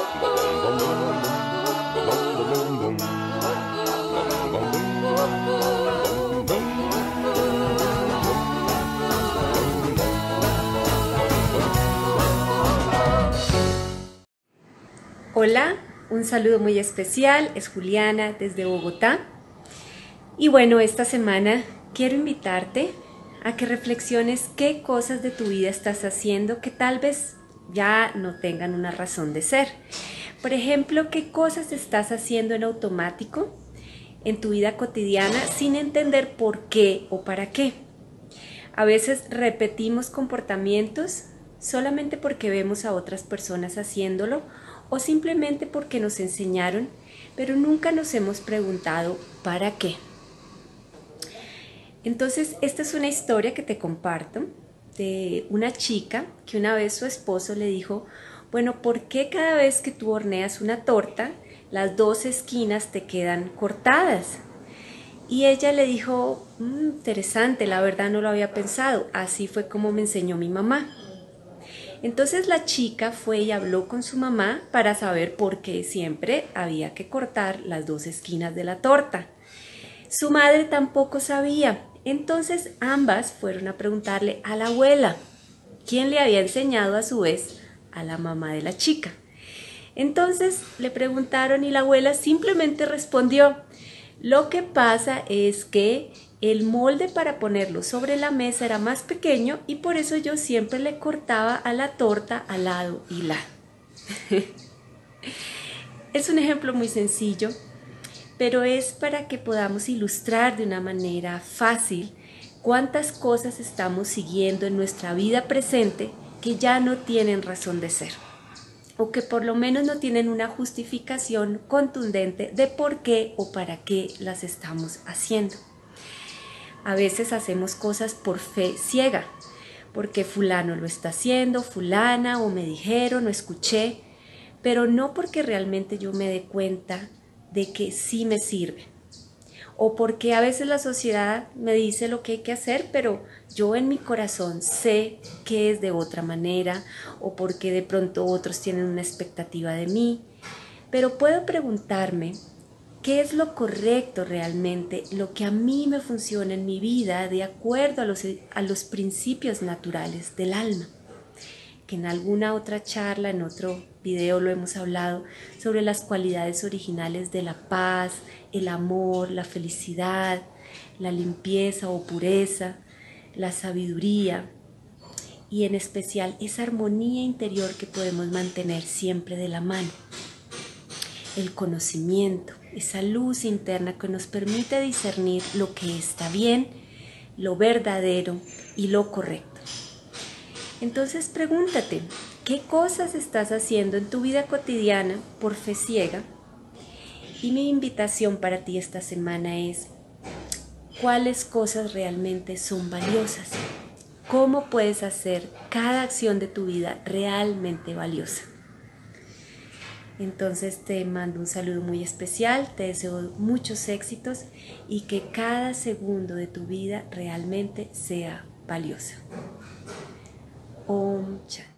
Hola, un saludo muy especial, es Juliana desde Bogotá. Y bueno, esta semana quiero invitarte a que reflexiones qué cosas de tu vida estás haciendo que tal vez ya no tengan una razón de ser. Por ejemplo, qué cosas estás haciendo en automático en tu vida cotidiana sin entender por qué o para qué. A veces repetimos comportamientos solamente porque vemos a otras personas haciéndolo o simplemente porque nos enseñaron, pero nunca nos hemos preguntado ¿para qué? Entonces, esta es una historia que te comparto de una chica que una vez su esposo le dijo, bueno, ¿por qué cada vez que tú horneas una torta, las dos esquinas te quedan cortadas? Y ella le dijo, interesante, la verdad no lo había pensado, así fue como me enseñó mi mamá. Entonces la chica fue y habló con su mamá para saber por qué siempre había que cortar las dos esquinas de la torta. Su madre tampoco sabía, entonces ambas fueron a preguntarle a la abuela, quien le había enseñado a su vez a la mamá de la chica. Entonces le preguntaron y la abuela simplemente respondió, lo que pasa es que el molde para ponerlo sobre la mesa era más pequeño y por eso yo siempre le cortaba a la torta al lado y lado. Es un ejemplo muy sencillo, pero es para que podamos ilustrar de una manera fácil cuántas cosas estamos siguiendo en nuestra vida presente que ya no tienen razón de ser, o que por lo menos no tienen una justificación contundente de por qué o para qué las estamos haciendo. A veces hacemos cosas por fe ciega, porque fulano lo está haciendo, fulana, o me dijeron, o escuché, pero no porque realmente yo me dé cuenta de que sí me sirve. O porque a veces la sociedad me dice lo que hay que hacer, pero yo en mi corazón sé que es de otra manera, o porque de pronto otros tienen una expectativa de mí. Pero puedo preguntarme, ¿qué es lo correcto realmente, lo que a mí me funciona en mi vida de acuerdo a los principios naturales del alma? Que en alguna otra charla, en otro video lo hemos hablado sobre las cualidades originales de la paz, el amor, la felicidad, la limpieza o pureza, la sabiduría y en especial esa armonía interior que podemos mantener siempre de la mano. El conocimiento, esa luz interna que nos permite discernir lo que está bien, lo verdadero y lo correcto. Entonces pregúntate, ¿qué cosas estás haciendo en tu vida cotidiana por fe ciega? Y mi invitación para ti esta semana es, ¿cuáles cosas realmente son valiosas? ¿Cómo puedes hacer cada acción de tu vida realmente valiosa? Entonces te mando un saludo muy especial, te deseo muchos éxitos y que cada segundo de tu vida realmente sea valiosa. Om Shanti.